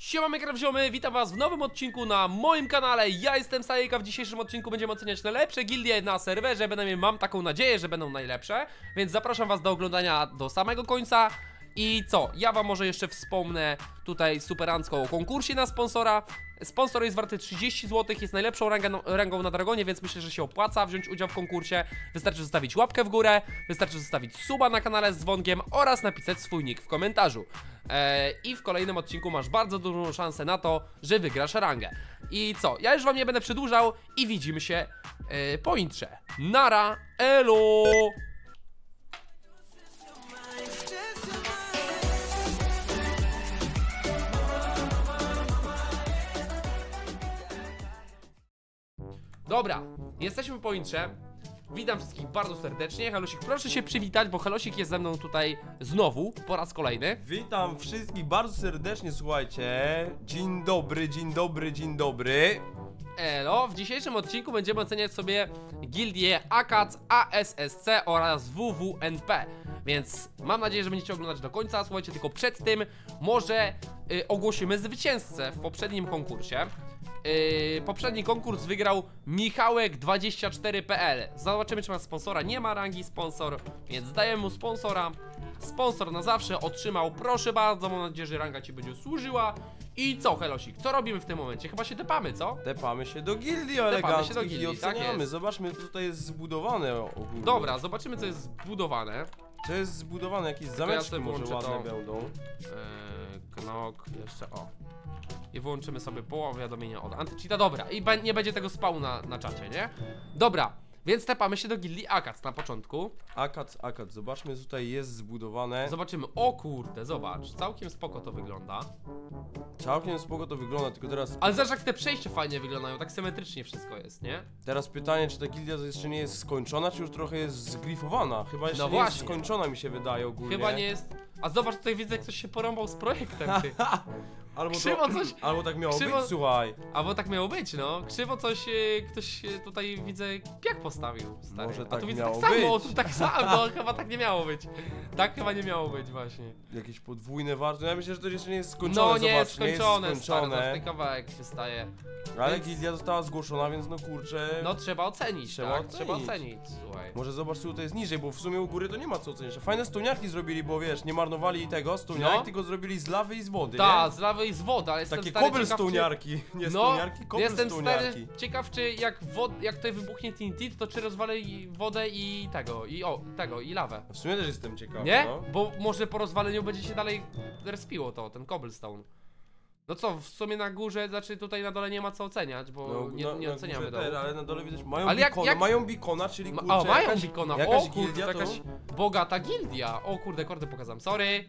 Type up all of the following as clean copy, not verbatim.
Siema Minecraft-ziomy, witam was w nowym odcinku na moim kanale. Ja jestem Sajek, w dzisiejszym odcinku będziemy oceniać najlepsze gildie na serwerze. Bynajmniej mam taką nadzieję, że będą najlepsze. Więc zapraszam was do oglądania do samego końca. I co? Ja wam może jeszcze wspomnę tutaj superancko o konkursie na sponsora. Sponsor jest warty 30 zł, jest najlepszą rangą na Dragonie, więc myślę, że się opłaca wziąć udział w konkursie. Wystarczy zostawić łapkę w górę, wystarczy zostawić suba na kanale z dzwonkiem oraz napisać swój nick w komentarzu. I w kolejnym odcinku masz bardzo dużą szansę na to, że wygrasz rangę. I co? Ja już wam nie będę przedłużał i widzimy się po intrze. Nara, elo! Dobra, jesteśmy po intrze. Witam wszystkich bardzo serdecznie. Helosik, proszę się przywitać, bo Helosik jest ze mną tutaj znowu, po raz kolejny. Witam wszystkich bardzo serdecznie, słuchajcie. Dzień dobry, dzień dobry, dzień dobry. Elo, w dzisiejszym odcinku będziemy oceniać sobie gildie ACAC, ASSC oraz WWNP. Więc mam nadzieję, że będziecie oglądać do końca. Słuchajcie, tylko przed tym może ogłosimy zwycięzcę w poprzednim konkursie. Poprzedni konkurs wygrał Michałek24.pl. Zobaczymy, czy ma sponsora. Nie ma rangi sponsor, więc dajemy mu sponsora. Sponsor na zawsze otrzymał. Proszę bardzo, mam nadzieję, że ranga ci będzie służyła. I co, Helosik? Co robimy w tym momencie? Chyba się tepamy, co? Tepamy się do gildii eleganckiej i oceniamy. Tak, zobaczmy, co tutaj jest zbudowane ogólnie. Dobra, zobaczymy, co jest zbudowane. Co jest zbudowane? Jakieś zameczki może ładne będą. Knok, jeszcze o. I wyłączymy sobie powiadomienia od antycheata. Dobra, i nie będzie tego spału na czacie, nie? Dobra, więc tepamy się do gildii ACAC na początku. ACAC, zobaczmy, co tutaj jest zbudowane. Zobaczymy, o kurde, zobacz, całkiem spoko to wygląda. Całkiem spoko to wygląda, tylko teraz... Ale zobacz, jak te przejścia fajnie wyglądają, tak symetrycznie wszystko jest, nie? Teraz pytanie, czy ta gildia jeszcze nie jest skończona, czy już trochę jest zgrifowana? Chyba jeszcze nie jest skończona, mi się wydaje ogólnie. Chyba nie jest... A zobacz, tutaj widzę, jak ktoś się porąbał z projektem, ty. Albo tak miało być, słuchaj. Albo tak miało być, no. Krzywo coś, ktoś tutaj widzę piach postawił, stary. Może tak a tu widzę miało tak samo, być. tu tak samo, no chyba tak nie miało być. Tak chyba nie miało być właśnie. Jakieś podwójne warty, ja myślę, że to jeszcze nie jest skończone, no nie zobacz, jest skończone, nie jest skończone. Stary, ten kawałek się staje. Ale więc... gildia została zgłoszona, więc no kurczę. No trzeba ocenić, trzeba ocenić, słuchaj. Może zobacz, co tutaj jest niżej, bo w sumie u góry to nie ma co ocenić. Fajne stuniarki zrobili, bo wiesz, nie marnowali tego stuniarek, tylko zrobili z lawy i z wody. Tak, z lawy i z wody, ale jestem takie stary cobblestoniarki, nie stuniarki, cobblestoniarki. Jestem ciekaw, czy jak tutaj wybuchnie TNT, to czy rozwali wodę i i lawę. W sumie też jestem ciekawy, nie? No. Bo może po rozwaleniu będzie się dalej respiło ten cobblestone. No co, w sumie na górze, znaczy tutaj na dole nie ma co oceniać, bo nie oceniamy dołu. Ale na dole widać, mają beacona, czyli kurczę, mają beacona, jakaś gildia, to jakaś bogata gildia. O kurde, kordy pokazam, sorry.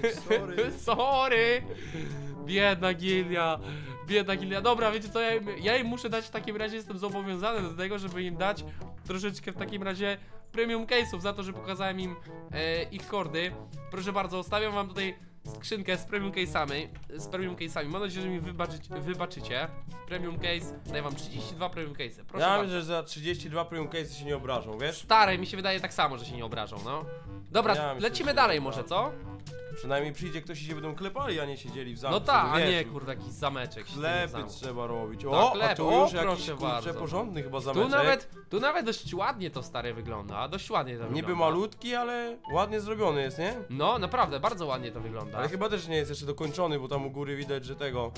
Sorry. Biedna gildia. Dobra, wiecie co, ja im muszę dać w takim razie, jestem zobowiązany do tego, żeby im dać troszeczkę w takim razie premium case'ów za to, że pokazałem im ich kordy. Proszę bardzo, stawiam wam tutaj skrzynkę z premium case'ami. Mam nadzieję, że mi wybaczycie. Premium case, daję wam 32 premium case'y. Proszę ja bardzo. myślę, że za 32 premium case'y się nie obrażą, wiesz? Stare, mi się wydaje tak samo, że się nie obrażą, no. Dobra, lecimy dalej może, co? Przynajmniej przyjdzie ktoś i się będą klepali, a nie siedzieli w zamku. No tak, a nie kurde, jakiś zameczek. Sklepy trzeba robić. A tu już jakiś kurczę porządny chyba zameczek. Tu nawet dość ładnie to stare wygląda, dość ładnie to wygląda. Niby malutki, ale ładnie zrobiony jest, nie? No, naprawdę, bardzo ładnie to wygląda. Ale chyba też nie jest jeszcze dokończony, bo tam u góry widać, że tego...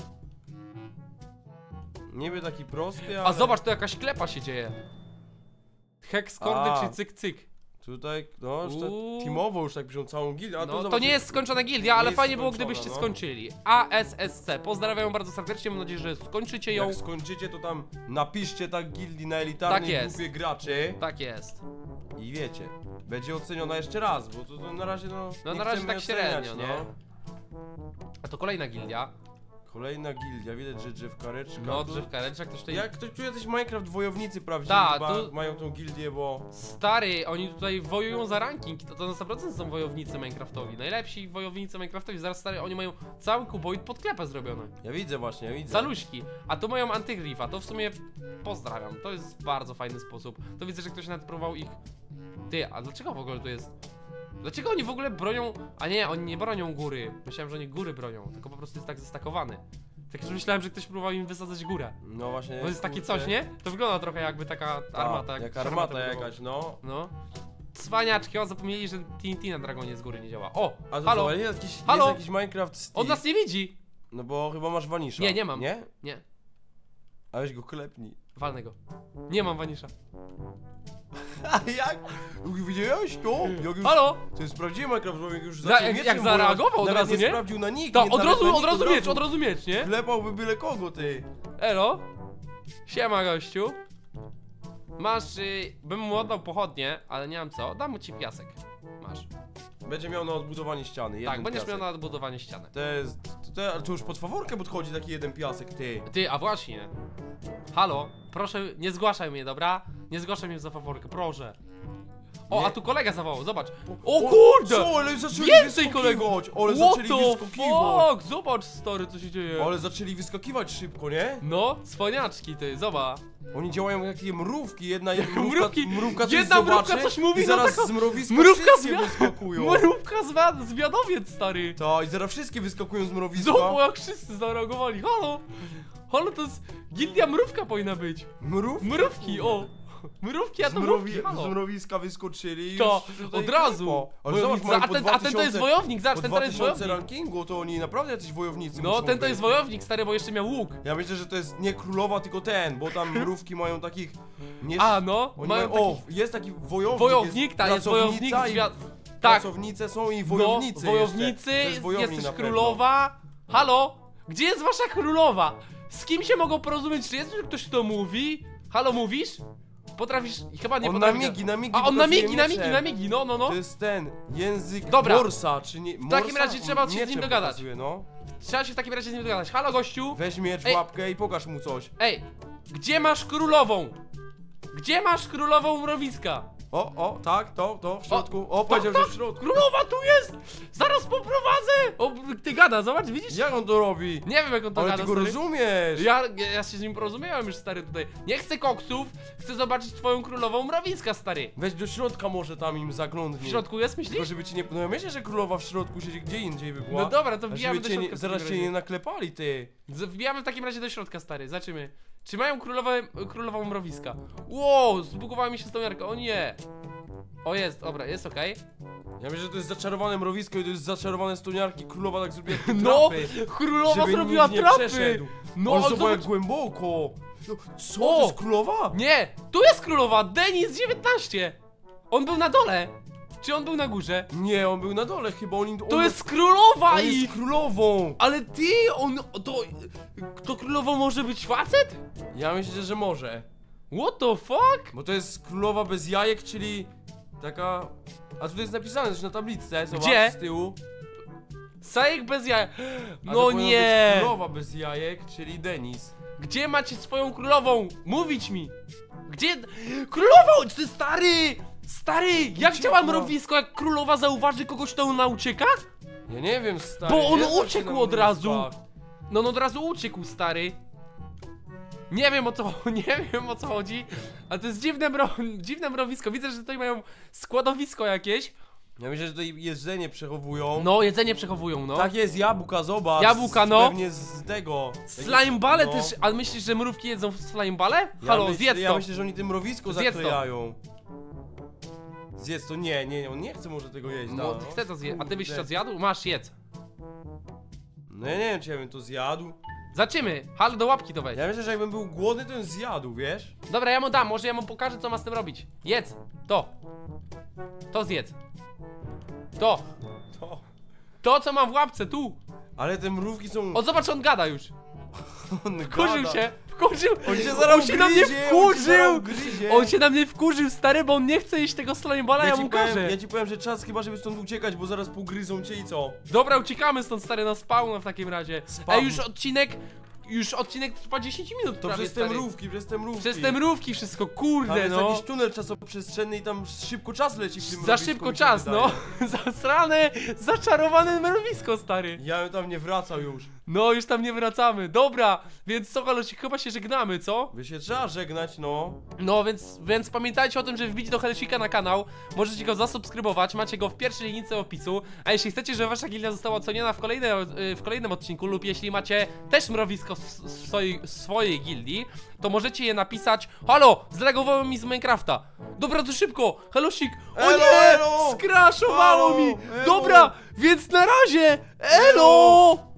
Niby taki prosty, ale... A zobacz, tu jakaś klepa się dzieje. Hex kordy czy cyk. Tutaj, no, już teamowo już tak piszą całą gildię. No, to nie jest skończona gildia, ale fajnie było, gdybyście skończyli. ASSC, pozdrawiam bardzo serdecznie, mam nadzieję, że skończycie ją. Jak skończycie, to tam napiszcie tak gildii na elitarnej grupie graczy. Tak jest. I wiecie, będzie oceniona jeszcze raz, bo to na razie no na razie tak średnio, nie? No. A to kolejna gildia. Kolejna gildia, widać, że drzewkareczka. No, drzewkareczka, ktoś tutaj... Jak ktoś czuje coś Minecraft wojownicy prawdziwi, mają tą gildię, bo... Stary, oni tutaj wojują za ranking, to na 100% są wojownicy Minecraftowi. Najlepsi wojownicy Minecraftowi, zaraz stary, oni mają cały kuboid pod klepę zrobione. Ja widzę właśnie, ja widzę. Zaluśki, a tu mają antygrifa, to w sumie pozdrawiam, to jest bardzo fajny sposób. To widzę, że ktoś nawet próbował ich... Ty, a dlaczego w ogóle tu jest... Dlaczego oni w ogóle bronią... A nie, oni nie bronią góry. Myślałem, że oni góry bronią, tylko po prostu jest tak zestakowany. Tak już myślałem, że ktoś próbował im wysadzać górę. No właśnie. Bo jest takie kurczę. coś, nie? To wygląda trochę jakby taka armata. Jak szarmata armata wyglądała. jakaś, no. No. Cwaniaczki, o, zapomnieli, że TNT na Dragonie z góry nie działa. O, A to halo, co, jest Halo? jakiś Minecraft Steve. on nas nie widzi. No bo chyba masz Vanisha. Nie, nie mam. Nie? Nie, A weź go klepnij. walnę go. Nie mam Vanisha. A jak? Widziałeś to? Jak już... Halo? To jest prawdziwy Minecraft, bo jak już Jak zaczął mieczem zareagował od nawet razu, nie nie? sprawdził na nick. To, nie, od nawet na razu, nick od razu miecz, nie? Klepałby byle kogo, ty. Elo? Siema, gościu. Masz, bym mu oddał pochodnie, ale nie mam co. Dam mu ci piasek. Masz. Będzie miał na odbudowanie ściany, jeden Tak, będziesz piasek. miał na odbudowanie ściany. Ale to już pod faworkę podchodzi taki jeden piasek, ty. Ty, a właśnie. Halo, proszę, nie zgłaszaj mnie, dobra? Nie zgłaszaj mnie za faworkę, proszę. O, Nie. a tu kolega zawołał, zobacz. O kurde! Co, ale zaczęli Więcej kolegów! Ale What zaczęli the wyskakiwać. fuck? Zobacz, stary, co się dzieje. Ale zaczęli wyskakiwać szybko, nie? No, cwaniaczki, ty, zobacz. Oni działają jak takie mrówki, jedna Mrówki. mrówka coś Jedna mrówka zobaczy coś mówi, i no zaraz taka- z mrowiska mrówka wszystkie wyskakują. Mrówka zwiadowiec, stary. Tak, i zaraz wszystkie wyskakują z mrowiska. Zobacz, jak wszyscy zareagowali. Halo! Halo, to jest gildia mrówka powinna być. Mrówki, o. Mrówki, a to mrówki, z halo. mrowiska wyskoczyli i To, już tutaj od razu. klepo. Ale zobacz, Wojownica, mają a po ten to jest 2000 wojownik, zobacz, po ten to jest 2000 wojownik. rankingu, to oni naprawdę jacyś wojownicy No, muszą ten to być. jest wojownik, stary, bo jeszcze miał łuk. Ja myślę, że to jest nie królowa, tylko ten, bo tam mrówki mają takich... Nie, A, no, oni mają mają, taki... o, jest taki wojownik. Wojownik, tak, jest wojownik, pracownica i tak, pracownice są i wojownicy no, wojownicy, jeszcze. To jest wojownik jesteś na pewno. królowa. Halo? Gdzie jest wasza królowa? Z kim się mogą porozumieć? Czy jest ktoś, kto mówi? Halo, mówisz? Potrafisz? Chyba nie On potrafi. na migi A on pokazuje na migi, mieczem. no, no, no. To jest ten, język Dobra. Morsa, czy nie... W takim razie trzeba się z nim Mieczem dogadać. pokazuje, no. Trzeba się w takim razie z nim dogadać. Halo, gościu? Weź miecz w Ej. łapkę i pokaż mu coś. Ej, gdzie masz królową? Gdzie masz królową mrowiska? O, tak, to, w środku. O, powiedział, że w środku. Królowa tu jest! Zaraz poprowadzę! O, ty gada, zobacz, widzisz? Jak on to robi? Nie wiem, jak on to Ale gada, ty go stary. rozumiesz. Ja się z nim porozumiałem już, stary, tutaj. Nie chcę koksów, chcę zobaczyć twoją królową mrowiska, stary. Weź do środka może tam im zaglądnij. W środku jest, Tylko myślisz? żeby ci nie... No ja myślę, że królowa w środku siedzi gdzie indziej by była. No dobra, to A wbijamy żeby do cię środka nie, w zaraz takim cię nie razie. naklepali, ty. Wbijamy w takim razie do środka, stary, zobaczymy. Czy mają królową mrowiska? Wow, zbugowała mi się stołniarka, o nie. O, jest, dobra, jest okej. Ja myślę, że to jest zaczarowane mrowisko i to jest zaczarowane stoniarki. Królowa tak zrobiła takie No, trapy, królowa żeby zrobiła nikt nie trapy! przeszedł. No, Ale a zobacz jak zobacz... głęboko. No, co, O! to jest królowa? Nie, tu jest królowa, Denis 19! On był na dole! Czy on był na górze? Nie, on był na dole chyba, To jest królowa on i... jest królową. Ale ty, to królową może być facet? Ja myślę, że może. What the fuck? Bo to jest królowa bez jajek, czyli taka... A tutaj jest napisane coś na tabliczce, zobacz, Gdzie? z tyłu. Sajek bez jaj... A to No powinno nie! być królowa bez jajek, czyli Denis. Gdzie macie swoją królową? Mówić mi! Gdzie... Królową! Ty stary! Stary! Jak Uciekła. działa mrowisko, jak królowa zauważy kogoś, to ona ucieka? Ja nie wiem, stary. Bo on nie znam się uciekł na od razu. mrówkach. No on od razu uciekł, stary. Nie wiem o co chodzi, ale to jest dziwne mrowisko. Widzę, że tutaj mają składowisko jakieś. Ja myślę, że tutaj jedzenie przechowują. No, jedzenie przechowują, no. Tak jest, jabłka, zobacz. Jabłka, no. Pewnie z tego. Slimebale no. też, ale myślisz, że mrówki jedzą slimebale? Halo, zjedz Ja to. myślę, że oni tym mrowisko Zjedz to. zaklejają. Zjedz to, nie, on nie chce może tego jeść, No, chcę to zjeść. A ty byś to zjadł? Masz, jedz. No ja nie wiem, czy ja bym to zjadł. Zaczymy. Halo, do łapki to weź. Ja myślę, że jakbym był głodny, to bym zjadł, wiesz? Dobra, ja mu dam, może ja mu pokażę, co ma z tym robić. Jedz. To. To zjedz. To. To, co mam w łapce, tu. Ale te mrówki są... O, zobacz, on gada już. On Wkurzył gada. się. Wkurzył. On się zaraz On się na mnie gryzie, on się zaraz wkurzył. gryzie. On się na mnie wkurzył, stary, bo on nie chce jeść tego slimeballa, ja mu każę. Ja ci powiem, że czas chyba, żeby stąd uciekać, bo zaraz pogryzą cię i co? Dobra, uciekamy stąd, stary, na spawna w takim razie. Spawn. Ej, już odcinek trwa 10 minut To prawie, przez te stary. mrówki, przez te mrówki. Przez te mrówki wszystko, Tam kurde, jest no. jakiś tunel czasoprzestrzenny i tam szybko czas leci w tym Za mrowisku, szybko mi się czas, wydaje. no. Zasrane, zaczarowane mrowisko, stary. Ja bym tam nie wracał już. No, już tam nie wracamy. Dobra, więc co, Helosik, chyba się żegnamy, co? Wy się trzeba żegnać, no. No, więc pamiętajcie o tym, że wbić do Helosika na kanał. Możecie go zasubskrybować, macie go w pierwszej linijce opisu. A jeśli chcecie, żeby wasza gildia została oceniona w kolejnym odcinku, lub jeśli macie też mrowisko w swojej gildii, to możecie je napisać. Halo, zlagowało mi z Minecrafta. Dobra, to szybko, Helosik. O Elo, nie, elo! skraszowało Halo, mi. elo! Dobra, więc na razie, elo!